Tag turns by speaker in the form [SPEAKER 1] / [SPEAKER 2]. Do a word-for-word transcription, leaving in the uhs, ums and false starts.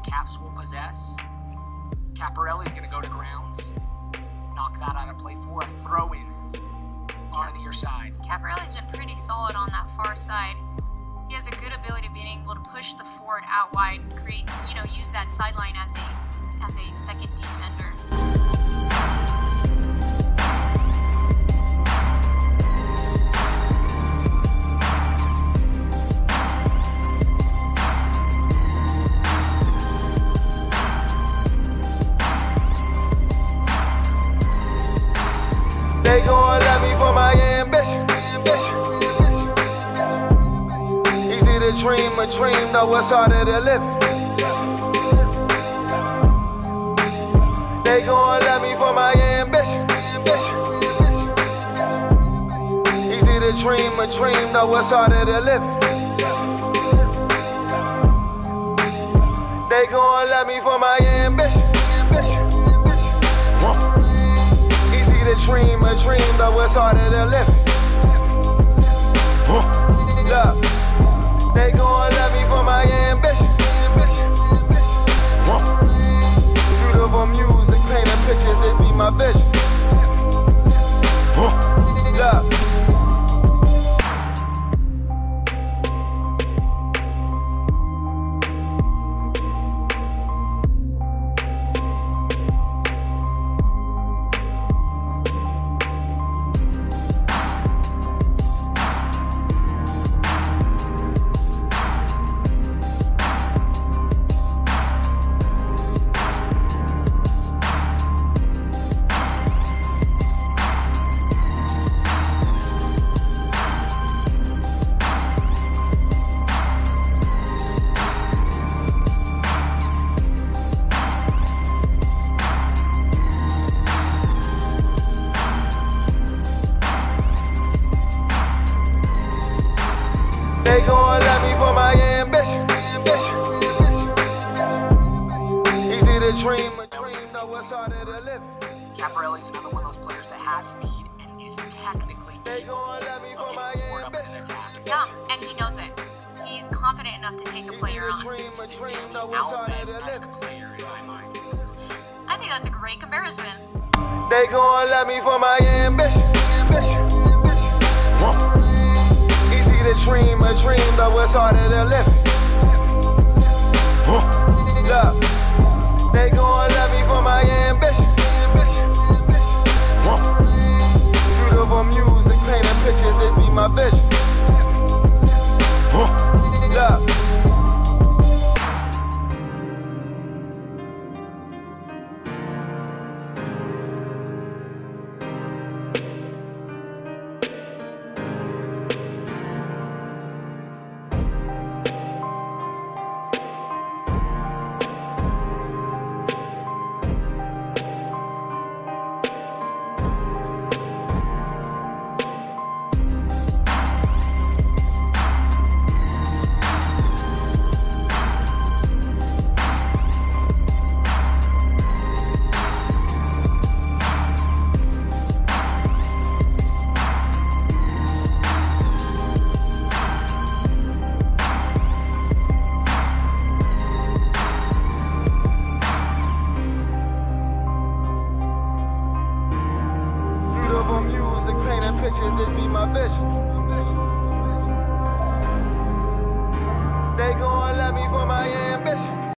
[SPEAKER 1] Caps will possess. Caparelli's going to go to grounds. Knock that out of play for a throw-in on the near side.
[SPEAKER 2] Caparelli's been pretty solid on that far side. He has a good ability of being able to push the forward out wide, create, you know, use that sideline as a as a second defender.
[SPEAKER 3] They gon' love me for my ambition. Easy to dream a dream, though it's harder to live it. They gon' love me for my ambition. Easy to dream a dream, though it's harder to live it. They gon' love me for my ambition. To dream a dream, though it's harder to live it. Look, they gon' love me for my ambition. Beautiful music, painting pictures, it be my vision. Look. They gon' love me for my ambition. Easy to dream a dream, though it's harder to live it.
[SPEAKER 1] Caparelli's another one of those players that has speed and is technically capable of getting forward up in an attack.
[SPEAKER 2] Yeah, and he knows it. He's confident enough to take a player on.
[SPEAKER 1] He's a Dani Alves-esque player in my mind.
[SPEAKER 2] I think that's a great comparison.
[SPEAKER 3] They gon' love me for my ambition. Easy to dream a dream, though it's harder to live it. Look, they gon' love me for my ambition. Beautiful music, painting pictures, it be my vision. Look. Beautiful music, painting pictures, this be my vision. They gon' love me for my ambition.